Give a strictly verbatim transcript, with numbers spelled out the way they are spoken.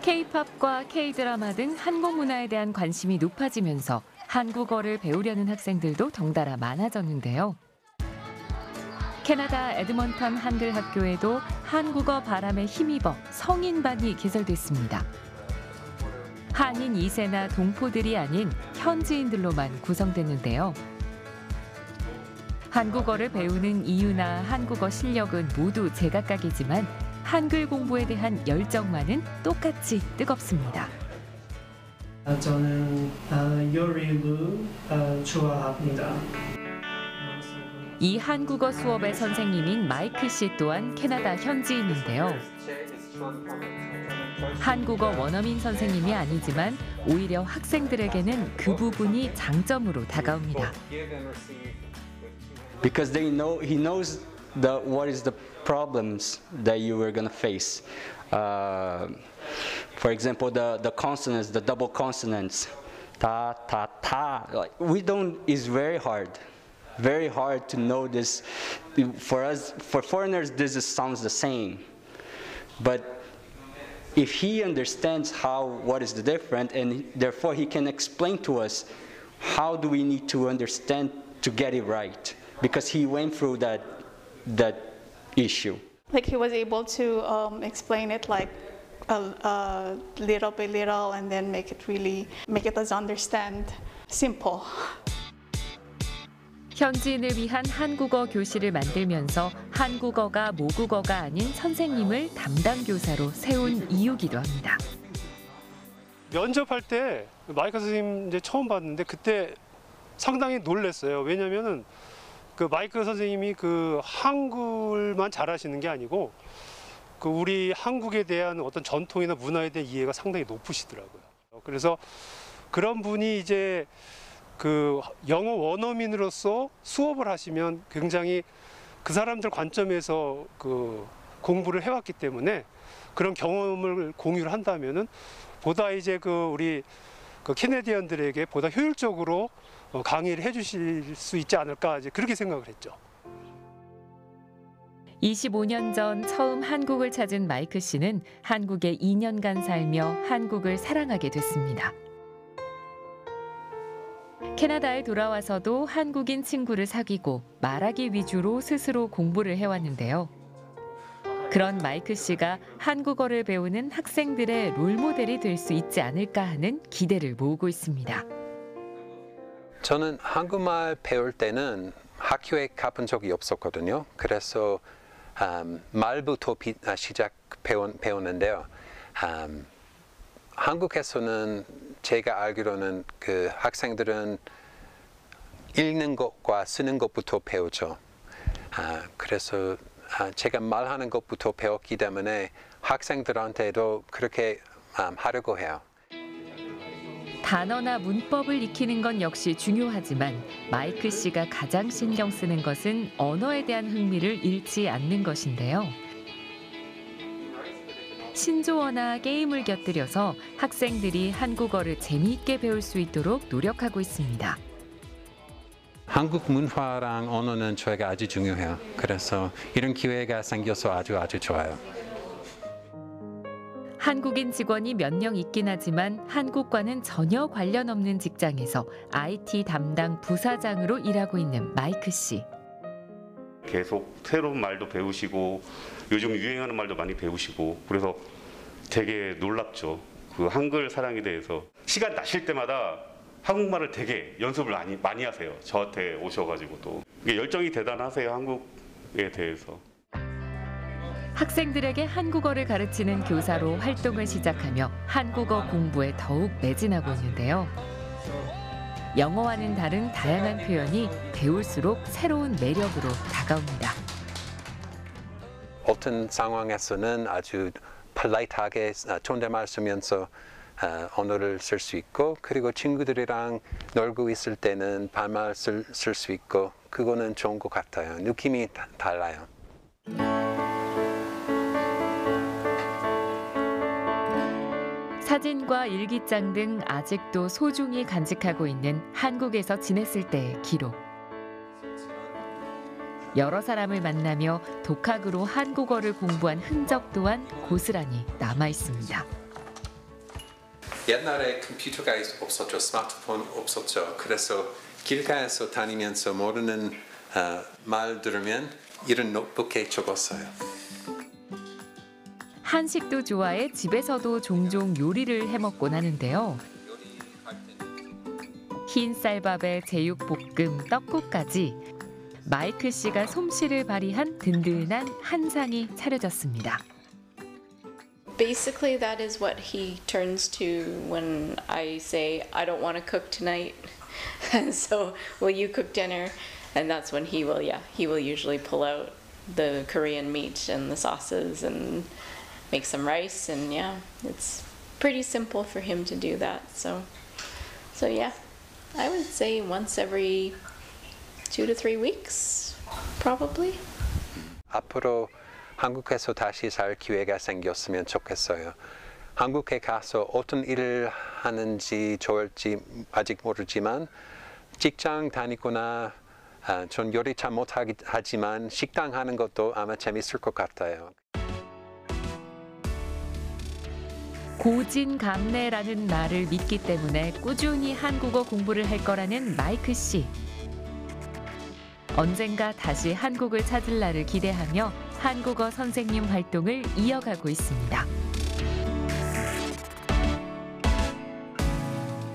K-팝과 K-드라마 등 한국 문화에 대한 관심이 높아지면서 한국어를 배우려는 학생들도 덩달아 많아졌는데요. 캐나다 에드먼턴 한글 학교에도 한국어 바람에 힘입어 성인반이 개설됐습니다. 한인 이 세나 동포들이 아닌 현지인들로만 구성됐는데요. 한국어를 배우는 이유나 한국어 실력은 모두 제각각이지만 한글 공부에 대한 열정만은 똑같이 뜨겁습니다. 저는 요리를 좋아합니다. 이 한국어 수업의 선생님인 마이크 씨 또한 캐나다 현지인인데요. 한국어 원어민 선생님이 아니지만 오히려 학생들에게는 그 부분이 장점으로 다가옵니다. Because they know he knows the what is the problems that you were going to face. Uh, for example, the the consonants, the double consonants, ta ta ta. Like, we don't is very hard, very hard to know this. For us, for foreigners, this is, sounds the same, but if he understands how what is the different, and therefore he can explain to us how do we need to understand to get it right. Because he went through that that issue. Like he was able to um, explain it like a, a little by little, and then make it really make it us understand simple. 현지인을 위한 한국어 교실을 만들면서 한국어가 모국어가 아닌 선생님을 담당 교사로 세운 이유기도 합니다. 면접할 때 마이크 선생님 이제 처음 봤는데 그때 상당히 놀랐어요. 왜냐면은 그 마이크 선생님이 그 한글만 잘하시는 게 아니고 그 우리 한국에 대한 어떤 전통이나 문화에 대한 이해가 상당히 높으시더라고요. 그래서 그런 분이 이제 그 영어 원어민으로서 수업을 하시면 굉장히 그 사람들 관점에서 그 공부를 해왔기 때문에 그런 경험을 공유를 한다면은 보다 이제 그 우리 그 캐네디언들에게 보다 효율적으로 강의를 해주실 수 있지 않을까 이제 그렇게 생각을 했죠. 이십오 년 전 처음 한국을 찾은 마이크 씨는 한국에 이 년간 살며 한국을 사랑하게 됐습니다. 캐나다에 돌아와서도 한국인 친구를 사귀고 말하기 위주로 스스로 공부를 해왔는데요. 그런 마이크 씨가 한국어를 배우는 학생들의 롤모델이 될 수 있지 않을까 하는 기대를 모으고 있습니다. 저는 한국말 배울 때는 학교에 가본 적이 없었거든요. 그래서 음, 말부터 비, 아, 시작 배운, 배우는데요. 음, 한국에서는 제가 알기로는 그 학생들은 읽는 것과 쓰는 것부터 배우죠. 아, 그래서 아, 제가 말하는 것부터 배웠기 때문에 학생들한테도 그렇게 음, 하려고 해요. 단어나 문법을 익히는 건 역시 중요하지만 마이크 씨가 가장 신경 쓰는 것은 언어에 대한 흥미를 잃지 않는 것인데요. 신조어나 게임을 곁들여서 학생들이 한국어를 재미있게 배울 수 있도록 노력하고 있습니다. 한국 문화랑 언어는 저에게 아주 중요해요. 그래서 이런 기회가 생겨서 아주 아주 좋아요. 한국인 직원이 몇 명 있긴 하지만 한국과는 전혀 관련 없는 직장에서 아이티 담당 부사장으로 일하고 있는 마이크 씨. 계속 새로운 말도 배우시고 요즘 유행하는 말도 많이 배우시고 그래서 되게 놀랍죠. 그 한글 사랑에 대해서 시간 나실 때마다 한국말을 되게 연습을 많이 많이 하세요. 저한테 오셔가지고 또 열정이 대단하세요. 한국에 대해서. 학생들에게 한국어를 가르치는 교사로 활동을 시작하며 한국어 공부에 더욱 매진하고 있는데요. 영어와는 다른 다양한 표현이 배울수록 새로운 매력으로 다가옵니다. 어떤 상황에서는 아주 폴라이트하게 존댓말 쓰면서 언어를 쓸 수 있고 그리고 친구들이랑 놀고 있을 때는 반말 쓸 수 있고 그거는 좋은 것 같아요. 느낌이 다, 달라요. 사진과 일기장 등 아직도 소중히 간직하고 있는 한국에서 지냈을 때의 기록. 여러 사람을 만나며 독학으로 한국어를 공부한 흔적 또한 고스란히 남아 있습니다. 옛날에 컴퓨터가 없었죠. 스마트폰 없었죠. 그래서 길가에서 다니면서 모르는 어, 말 들으면 이런 노트북에 적었어요. 한식도 좋아해 집에서도 종종 요리를 해먹곤 하는데요. 흰 쌀밥에 제육볶음, 떡국까지 마이크 씨가 솜씨를 발휘한 든든한 한상이 차려졌습니다. Basically, that is what he turns to when I say, I don't want to cook tonight. And so, will you cook dinner? And that's when he will, yeah, he will usually pull out the Korean meat and the sauces and make some rice. And yeah, it's pretty simple for him to do that. So, so yeah, I would say once every two to three weeks, probably. 앞으로 한국에서 다시 살 기회가 생겼으면 좋겠어요. 한국에 가서 어떤 일을 하는지 좋을지 아직 모르지만 직장 다니거나 아, 전 요리 잘 못하지만 식당 하는 것도 아마 재밌을 것 같아요. 고진감래라는 말을 믿기 때문에 꾸준히 한국어 공부를 할 거라는 마이크 씨. 언젠가 다시 한국을 찾을 날을 기대하며 한국어 선생님 활동을 이어가고 있습니다.